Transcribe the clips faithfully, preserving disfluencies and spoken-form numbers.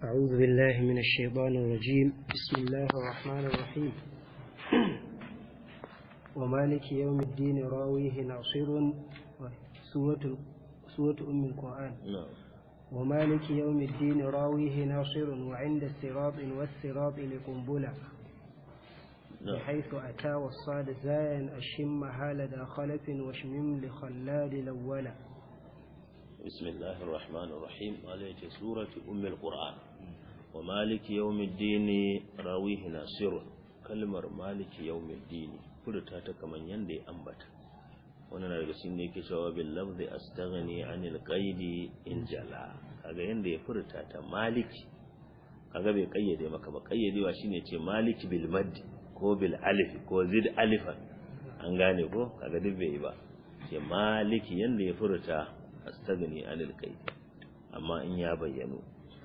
أعوذ بالله من الشيطان الرجيم. بسم الله الرحمن الرحيم. ومالك يوم الدين راويه ناصر. سورة سورة أم القرآن. ومالك يوم الدين راويه ناصر وعند الصراط والصراط لقنبلة بحيث أتى والصاد زايا الشمها لدى خلف وشمم لخلاد الأولى. بسم الله الرحمن الرحيم. عليك سورة أم القرآن. ومالك يوم الدين راويه ناصر. كلمة مالك يوم الدين فرتها كمن يندي أنبت wannan daga cikin da yake cewa bil lafzi astaghni anil qaidi in jala. Kaga yanda ya furta ta maliki, kaga bai kayyade maka ba. Kayyadewa shine ce maliki bil mad ko bil alif ko zid alifan, an gane ko? Kaga duk bai yi ba. Ce maliki yanda ya furta astaghni anil qaidi, amma in ya bayyano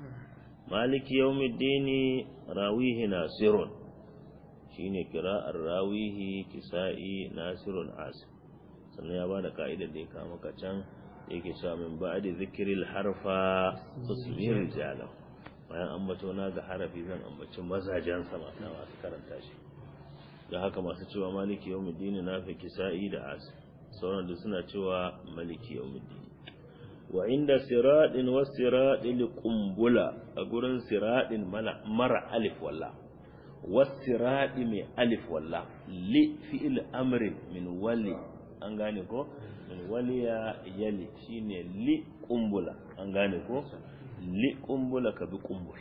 maliki yawmiddini rawihi nasirun, shine qira'ar rawihi kisa'i nasirun asim. sannan ya bada ka'idar da ya kawo maka can yake cewa min ba'di zikril harfa tusmir rijalan, bayan ambato na ga harafi zan ambaci mazajen sa mata masu karanta shi. da haka masu cewa maliki yawmiddin nafi kisa'i da asim, sauran da suna cewa maliki yawmiddin. wa inda siradin was siradil qumbula, a gurin siradin mara alif walla was siradi mai alif walla li fi'il amrin min wali, an gane ko? min waliya yali shine li kumbula, an gane ko? li kumbula ka bi kumbul,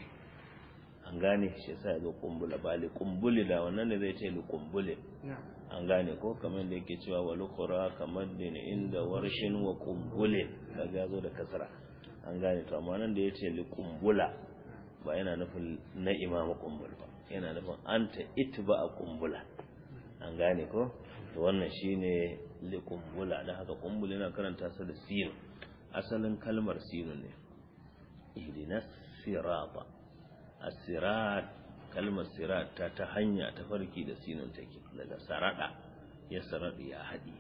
an gane shi yasa ya zo kumbula ba li kumbuli da wannan ne zai ce li kumbule, an gane ko? kamar da yake cewa wal ukhra kamar din inda warshin wa kumbule, kaga ya zo da kasra, an gane to. amma nan da yace li kumbula ba yana nufin na imamu kumbul ba, yana nufin anta itba kumbula, an gane ko? to wannan shine li kumbula. da haka kumbula yana karanta sa da sin, asalin kalmar sin ne. ihdinas sirata, as-sirat kalmar sirat ta ta hanya ta farki da sinun take, daga sarada ya saradi ya hadi.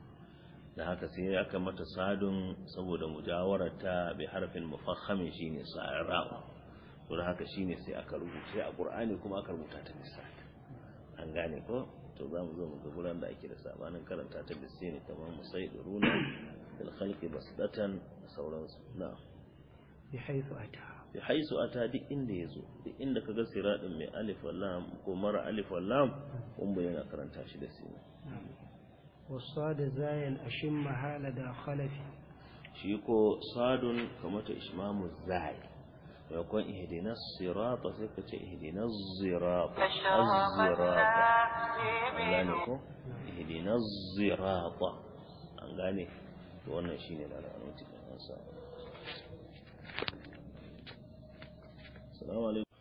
da haka sai aka mata sadun saboda mujawarata bi harfin mufakhamin shine sa'ra. to da haka shine sai aka rubuta a Qur'ani kuma aka rubuta ta bisat, an gane ko? to za mu zo mu ga guran da ake da sabanin karanta ta bisini kamar musaidiruna bil khalqi basdatan sauransu. na bi haythu ata bi haythu ata duk inda yazo, duk inda kaga siradin mai alif wal lam ko mara alif wal lam, kun bayyana karanta shi da sini. wasad zayan ashimma halada khalafi, shi ko sadun kamata ishmamu zai, yakon ihdinas sirata sai ka ce ihdinas zirata, az-zirata, an gane ko? ihdinas zirata, an gane to. wannan shine da ra'ayin cikin ansa. assalamu alaikum.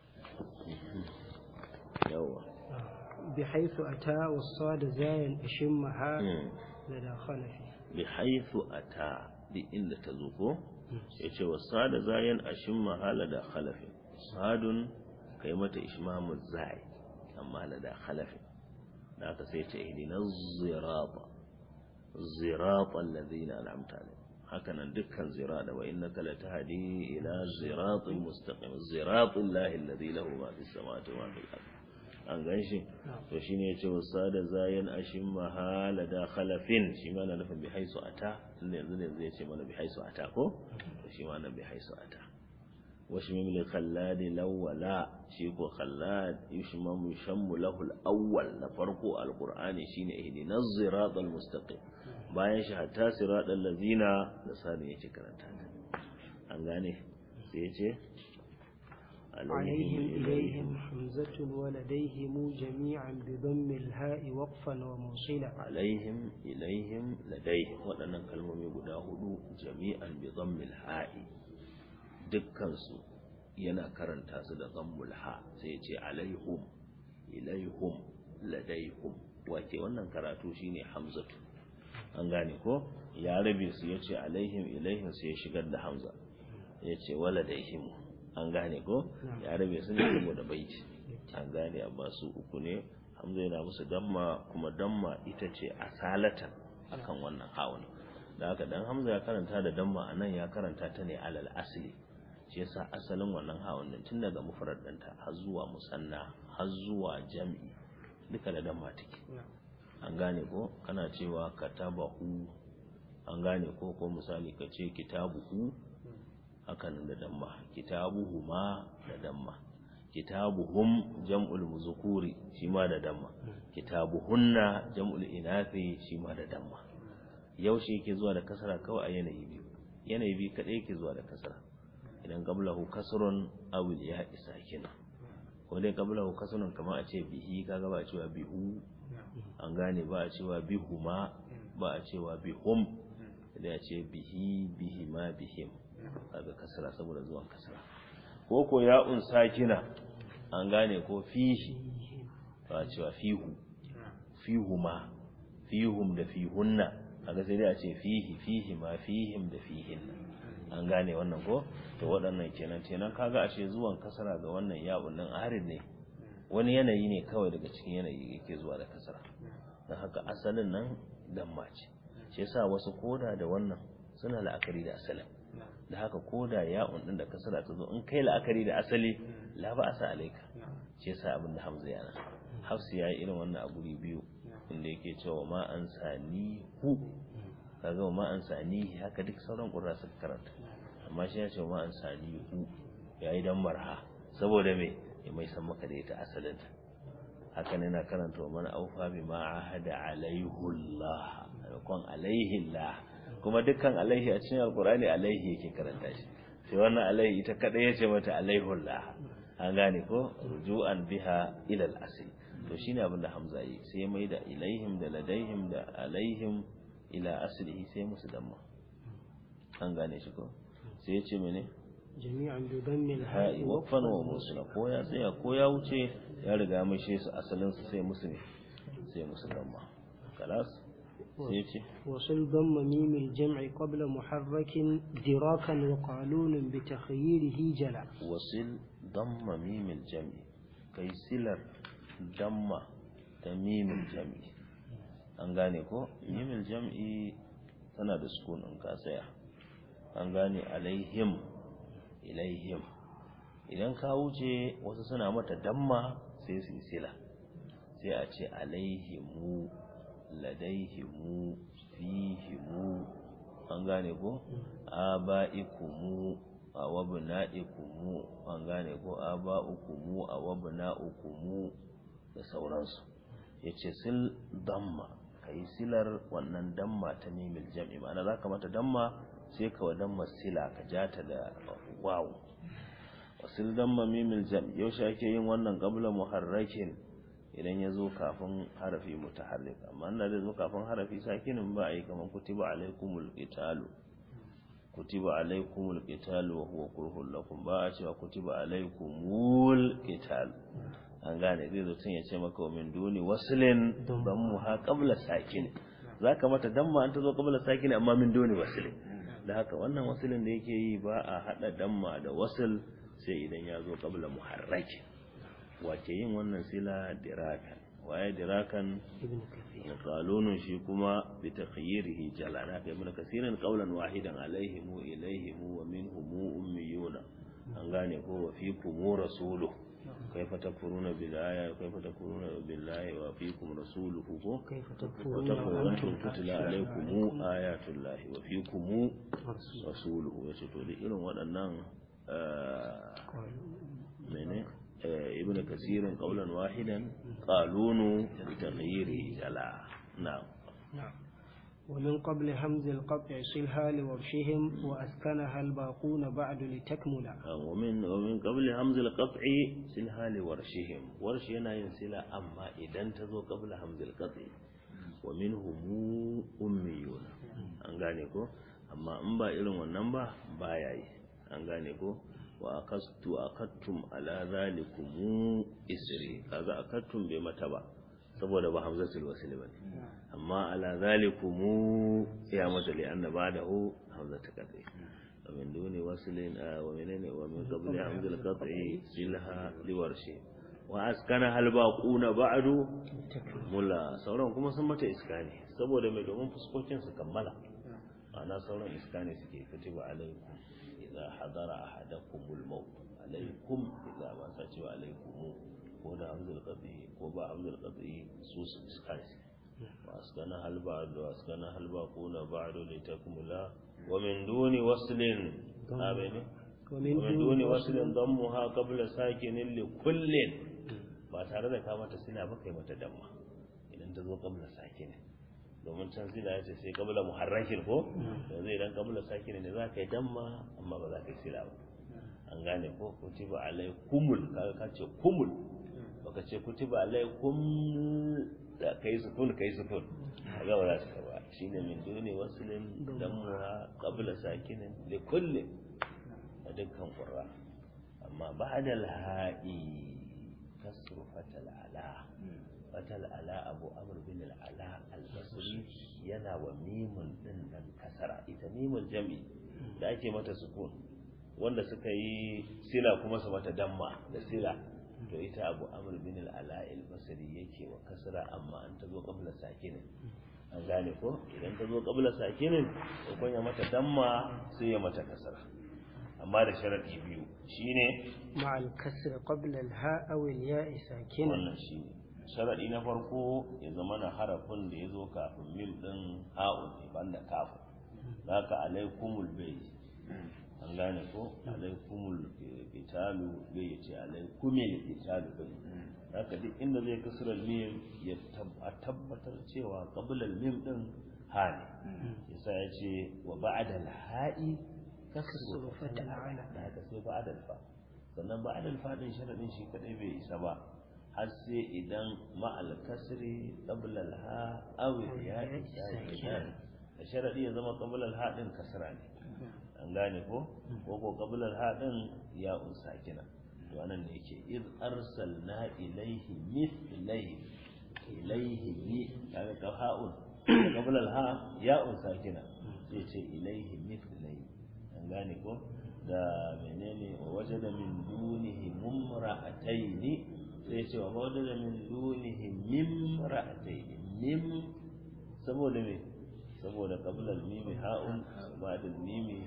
yawa bihaythu ata was-sad zayan ashimmaha lada khalafi, bihaythu ata di inda ta zo ko? sai ce wasada zayan ashimma halada khalafi, sadun kai mata ishmamu zai amma lada khalafi. da aka sai ce ihdinas zirata, zirata alladhina an'amta alaihim. haka nan dukkan zirada, wa innaka latahdi ila ziratil mustaqim, ziratul lahi alladhi lahu ma fis samawati wa ma fil ardi, an ganshi. to shine yace wasada zayan ashimma halada khalafin, shi ma na nufin bi haisu ata, inda yanzu ne zai ce mana bi haisu ata ko? to shi ma nan bi haisu ata. washi min li khalladi lawala, shi ko khallad yushmamu shammu lahu al-awwal, na farko alqur'ani shine ihdinas siratal mustaqim, bayan shi hatta siratal ladzina da sani yake karanta ta, an gane. sai yace عليهم إليهم حمزة ولديهم جميعا بضم الهاء وقفا وموصلا. عليهم إليهم لديهم waɗannan kalmomi guda hudu jami'an bi dhammil ha'i, dukkan su yana karanta su da dhammul ha. sai yace alaihum ilaihum ladaihum, wace wannan karatu shine hamzatu, an gane ko? ya rabe su yace alaihim ilaihim sai ya shigar da hamza, yace waladaihim, an gane ko? ya rabe su ne saboda baiti, an gane. amma su uku ne, hamza yana musu damma, kuma damma ita ce asalatan akan wannan hawan. da haka dan hamza ya karanta da damma anan ya karanta ta ne alal asli, shi yasa asalin wannan ha'un din tun daga mufrad ɗinta har zuwa musanna har zuwa jam'i duka da damma take an gane ko kana cewa katabahu an gane ko ko misali ka ce kitabuhu hakan da damma kitabuhuma da damma kitabuhum jam'ul muzukuri shi ma da damma kitabuhunna jam'ul inathi shi ma da damma yaushe yake zuwa da kasara kawai a yanayi biyu yanayi biyu kadai yake zuwa da kasara idan qablahu kasrun aw ya isakin ko dai qablahu kasrun kamar a ce bihi kaga ba a cewa bihu an gane ba a cewa bihuma ba a cewa bihum idan a ce bihi bihima bihim kaga kasara saboda zuwan kasara ko ko ya'un sakina an gane ko fihi ba a cewa fihu fihuma fihum da fihunna kaga sai dai a ce fihi fihi ma fihim da fihinna an gane wannan ko to waɗannan kenan kenan kaga ashe zuwan kasara ga wannan ya'un din arid ne wani yanayi ne kawai daga cikin yanayi yake zuwa da kasara dan haka asalin nan damma ce shi yasa wasu koda da wannan suna la'akari da asalin da haka koda ya'un din da kasara ta zo in kai la'akari da asali la ba asa alaika shi yasa abin da Hamza yana Hafsi yayi irin wannan a guri biyu inda yake cewa ma an sani hu kaga ma an sani haka duk sauran qurra suka karanta amma shi ya ce ma an sani hu yayi dan marha saboda me ya mai san maka da ita asalin ta haka ne na karanta man aufa bi ma ahada alaihullah kon alaihillah kuma dukkan alaihi a cikin alqur'ani alaihi yake karanta shi sai wannan alaihi ita kadai yace mata alaihullah an gane ko rujuan biha ila al-asl to shine abin da Hamza yi sai mai da ilaihim da ladaihim da alaihim ila aslihi sai musu damma an gane shi ko sai ya ce mene jami'an bi dammil ha'i waqfan wa musla ko ya tsaya ko ya wuce ya riga mai shi su asalin su sai musu ne sai musu damma خلاص sai ya ce wasul damma mim al-jam'i qabla muharrakin dirakan wa qalun bi takhyirihi jala wasil damma mim al-jam'i kai silar damma ta mimil jam'i an gane ko mimil jam'i tana da sukun in ka tsaya an gane alaihim ilaihim idan ka wuce wasu suna mata damma sai su sila sai a ce alaihimu ladaihimu fihimu an gane ko abaikumu awabna'ikumu an gane ko aba'ukumu awabna'ukumu da sauransu ya ce sil damma ka yi silar wannan damma ta mimil jam'i ma'ana za ka mata damma sai ka wa damma sila ka ja ta da wawu wasil damma mimil jam'i yaushe ake yin wannan qabla muharrakin idan ya zo kafin harafi mutaharrik amma ina da zo kafin harafi sakinin ba a yi kamar kutiba alaikumul qitalu kutiba alaikumul qitalu wa huwa kurhul lakum ba a cewa kutiba alaikumul qitalu an gane zai zo tun ya ce maka wa min duni waslin dammu ha qabla sakin zaka mata damma an ta zo qabla sakin amma min duni waslin da haka wannan waslin da yake yi ba a hada damma da wasl sai idan ya zo qabla muharrak wace yin wannan sila dirakan waye dirakan ibn kathir qalunun shi kuma bi takhyirihi jalana kai ibn kasirin qawlan wahidan alaihimu ilaihimu wa minhum ummiyuna an gane ko wa fikum rasuluhu كيف تكفرون بالآية كيف تكفرون بالله وفيكم رسوله كيف تكفرون تكفرون وأنتم تتلى عليكم آيات الله وفيكم رسوله يشتو دي إلو وأنن من ابن كثير قولا واحدا قالون بتغييره جلا نعم نعم ومن قبل همز القطع صلها لورشهم وأسكنها الباقون بعد لتكمل ومن ومن قبل همز القطع صلها لورشهم ورش هنا ينسلا أما إذا تزو قبل همز القطع ومنهم أميون an gane ko amma in ba irin wannan ba baya yi an gane ko wa akastu akattum ala zalikum isri kaga akattum bai mata ba saboda ba hamzatul wasl bane amma ala zalikum ya mata li anna ba'dahu hamzatul qat'i wa min duni waslin wa minani wa min qabli hamzatul qat'i silha liwarshi wa askana hal baquna ba'du mulla sauran kuma sun mata iskani saboda mai domin fuskokin su kammala ana sauran iskani suke kutiba alaikum idza hadara ahadakumul maut alaikum idza ma sa cewa alaikum ko da hamzul qadi ko ba hamzul qadi su su iskai wa askana halba da askana halba kuna ba'du litakmula wa min duni waslin abene wa min duni waslin dammuha qabla sakinin li kullin ba tare da ka mata sila ba kai mata damma idan ta zo qabla sakinin domin can sila ya ce sai qabla muharrakin ko yanzu idan qabla sakinin ne za ka yi damma amma ba za ka yi sila ba an gane ko kutiba alaikumul kaga ka ce kumul baka ce kutiba alaikum da kai sukun kai sukun kaga ba za ka ba shine min duni waslin dammuha qabla sakinin li kulli da dukkan qurra amma ba'da al-ha'i kasru fatal ala fatal ala abu amr bin al-ala al-basri yana wa mimun din dan kasara ita mimul jami da ake mata sukun wanda suka yi sila kuma su mata damma da sila to ita abu amr bin al-ala al-basri yake wa kasra amma an tazo qabla sakinin an gane ko idan tazo qabla sakinin ko kun ya mata damma sai ya mata kasra amma da sharadi biyu shine ma'al kasr qabla al-ha aw al-ya sakin wannan shine sharadi na farko ya zama na harafin da yazo kafin mim din ha'un ne banda kafin haka alaikumul bayt an gane ko alaikumul qitalu bai yace alaikumil qitalu bai haka duk inda zai kasra mim ya tabbatar cewa qabla al-mim din ha ne yasa yace wa ba'da al-ha'i kasru fatal ala da haka sai ba'da al-fa sannan ba'da al-fa din sharadin shi kadai bai isa ba har sai idan ma'al kasri qabla al-ha aw ya sakin sharadi ya zama qabla al-ha din kasra ne an gane ko ko ko qabla al-hadin ya unsakina to anan ne yake iz arsalna ilayhi mithlai ilayhi bi kaga ka ha'un qabla al-ha ya unsakina sai ce ilayhi mithlai an gane ko da menene wajada min dunihi mumra'ataini sai ce wajada min dunihi mimra'ataini mim saboda me saboda qabla al-mim ha'un ba'da al-mim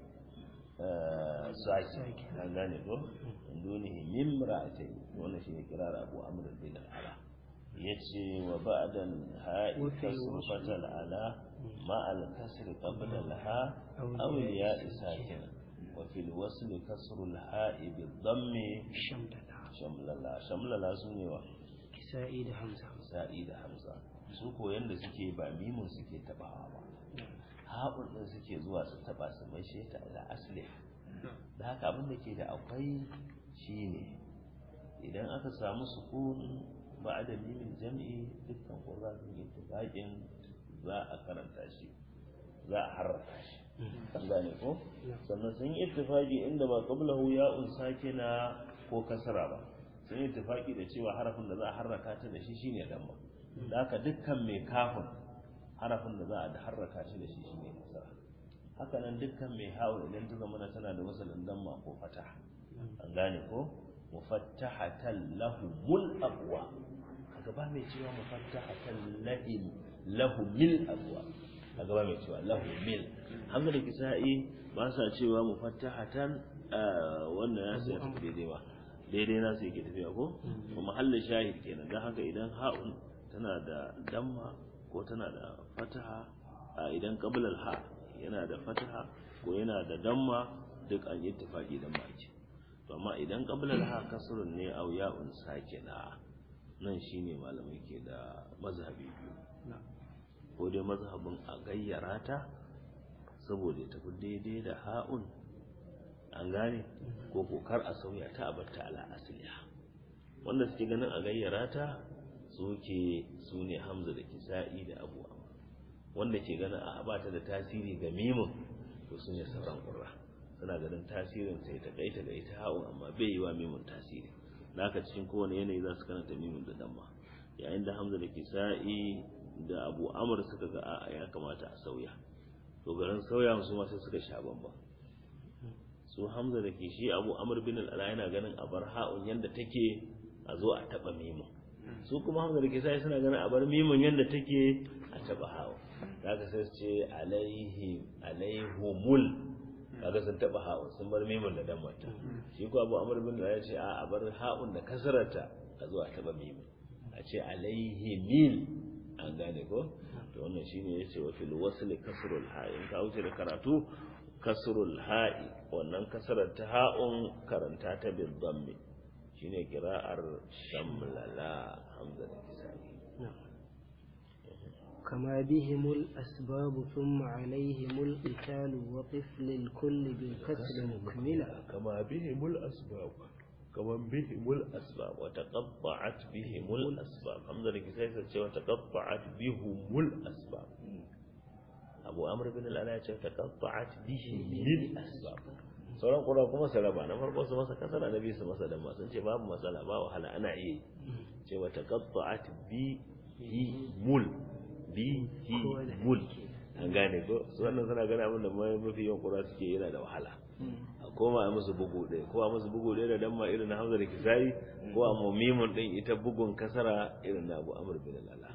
saki an gane ko dunihi mim ra'atay wannan shine kirar Abu Amr bin al-Ala yace wa ba'da al-ha'i kasru fatal ala ma al-kasr qabla al-ha aw al-ya sakin wa fi al-wasl kasru al-ha'i bi-dhammi shamlala shamlala sune wa kisa'i da hamza kisa'i da hamza su ko yanda suke ba mimun suke tabawa ba haɓun ɗin suke zuwa su taɓa su mai sheta da asali da haka abin da ke da akwai shine idan aka samu sukun ba da mimin jam'i dukkan ƙurra sun yi tufaƙin za a karanta shi za a harraka shi an gane ko sannan sun yi ittifaqi inda ba qablahu ya'un sakina ko kasra ba sun yi ittifaqi da cewa harafin da za a harraka ta da shi shine damma da haka dukkan mai kafin harafin da za a harraka shi da shi shine kasra haka nan dukkan mai hawo idan ta zama tana da wasalin damma ko fataha an gane ko mufattahatan lahumul abwa kaga ba mai cewa mufattahatan lahim lahumil abwa kaga ba mai cewa lahumil hamza da kisa'i ba sa cewa mufattahatan wannan ya sai ta daidai ba daidai na sai ke tafiya ko kuma mahallin shahid kenan dan haka idan ha'un tana da damma ko tana da fataha idan qablal ha yana da fataha ko yana da damma duk an yi tafaki da maki to amma idan qablal ha kasrun ne aw ya'un sakina nan shine malamai ke da mazhabi biyu ko dai mazhabin a gayyara ta saboda ta fi daidai da ha'un an gane ko kokar a sauya ta a batta ala asliha wanda suke ganin a gayyara ta suke su ne hamza da kisa'i da abu wanda ke ganin a bata da tasiri ga mimin to su ne sauran ƙurra suna ganin tasirin sai ta kaita ga ita ha'un amma bai yi wa mimin tasiri da haka cikin kowane yanayi za su karanta mimin da damma yayin da hamza da kisa'i da abu amur suka ga a ya kamata a sauya to garin sauya su ma sai suka sha bamba su hamza da ke shi abu amur bin al'ala yana ganin a bar ha'un yanda take a zo a taɓa mimin su kuma hamza da kisa'i suna ganin a bar mimin yanda take a taɓa ha'un da haka sai su ce alaihi alaihumul kaga sun taba ha'un sun bar mimun da dan mata shi ko Abu Amr bin ya ce a bar ha'un da kasarata a zo a taba mimun a ce alaihi mil an gane ko to wannan shine yace wa fil wasl kasrul ha'i in ka wuce da karatu kasrul ha'i wannan kasarar ta ha'un karanta ta bil dhammi shine qira'ar shamlala hamza da kisai كما بهم الأسباب ثم عليهم القتال وطفل الكل بالكسر مكملا كما بهم الأسباب كما بهم الأسباب وتقطعت بهم الأسباب حمزة الكسائي وتقطعت بهم الأسباب أبو أمر بن الألاء وتقطعت بهم الأسباب sauran kura kuma salama na farko su masa kasar annabi su masa damma sun ce babu matsala ba wahala ana iya ce wa taqatta'at bi mul bi mul an gane ko su wannan suna gane abin da mafi yawan kura suke yana da wahala a koma a musu bugu ɗaya ko a musu bugu ɗaya da damma irin na Hamza da Kisai ko a mumimun ɗin ita bugun kasara irin na Abu Amr bin al-Ala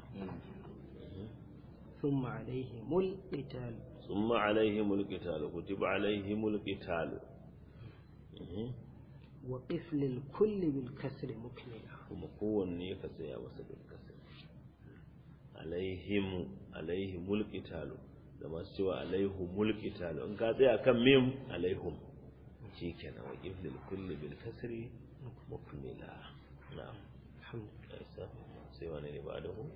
ثم عليهم القتال ثم عليهم القتال كتب عليهم القتال وقفل الكل بالكسر مكملا kuma kowanne ka tsaya masa bil kasr alaihim alaihimul qitalu da masu cewa alaihumul qitalu in ka tsaya kan mim alaihum shikenan wa qiflil kulli bil kasri mukmila na'am alhamdulillah sai wani ne ba da hu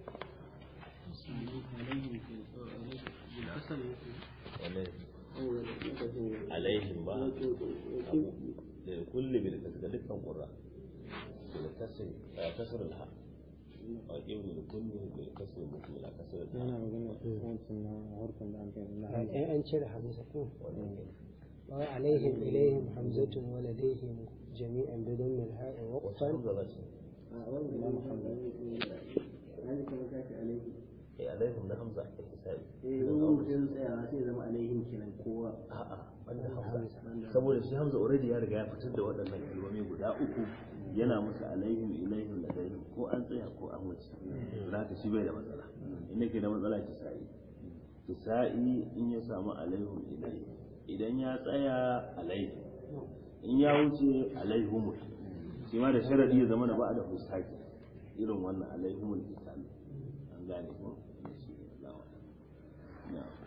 alaihim ba da kulli bil kasri da dukkan qurra bil kasri kasr al ha a ƙirin da kullum da kasar mutum da kasar da yana magana wancan na harkar da an kai na ai an cire hamza ko wa alaihim ilaihim hamzatun wa ladaihim jami'an bidon min ha'i waqfan a wannan na muhammad an kuma kace alaihi eh alaihim na hamza a kisai eh mun mun tsaya sai zama alaihim kenan kowa a'a banda hamza saboda shi hamza already ya riga ya fitar da waɗannan kalmomi guda uku yana musu alaihim ilaihim da gairi ko an tsaya ko an wuce za ka shi bai da matsala inda ke da matsala kisa'i kisa'i in ya samu alaihim ilaihim idan ya tsaya alaihim in ya wuce alaihum shi ma da sharadi ya zama da ba da fusaki irin wannan alaihimul kisai an gane ko shi Allah